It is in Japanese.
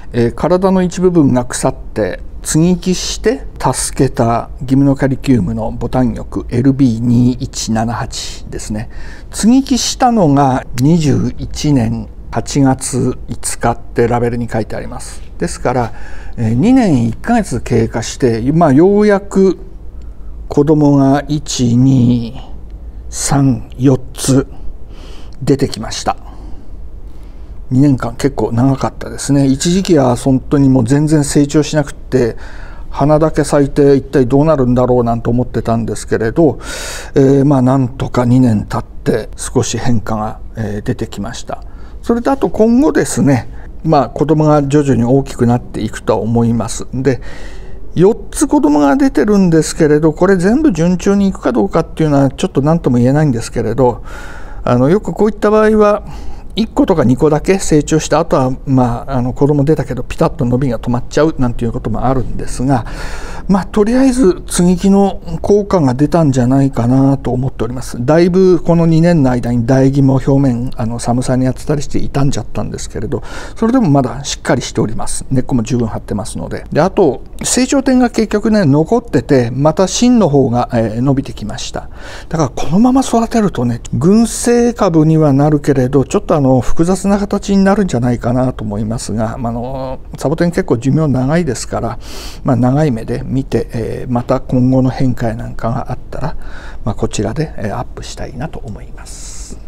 体の一部分が腐って接ぎ木して助けたギムノカリキウムのボタン翼 LB2178 ですね。接ぎ木したのが21年8月5日ってラベルに書いてあります。ですから2年1ヶ月経過して、ようやく子供が1,2,3,4つ出てきました。2年間結構長かったですね。一時期は本当にもう全然成長しなくって花だけ咲いて一体どうなるんだろうなんて思ってたんですけれど、なんとか2年経って少し変化が出てきました。それとあと今後ですね、子供が徐々に大きくなっていくとは思います。で4つ子供が出てるんですけれど、これ全部順調にいくかどうかっていうのはちょっと何とも言えないんですけれど、よくこういった場合は1個とか2個だけ成長した後は子供出たけどピタッと伸びが止まっちゃうなんていうこともあるんですが、とりあえず接ぎ木の効果が出たんじゃないかなと思っております。だいぶこの2年の間に苗木も表面寒さに当てたりして傷んじゃったんですけれど、それでもまだしっかりしております。根っこも十分張ってますので。あと成長点が結局ね残ってて、また芯の方が伸びてきました。だからこのまま育てるとね、群生株にはなるけれどちょっと複雑な形になるんじゃないかなと思いますが、サボテン結構寿命長いですから、長い目で見て、また今後の変化なんかがあったら、こちらでアップしたいなと思います。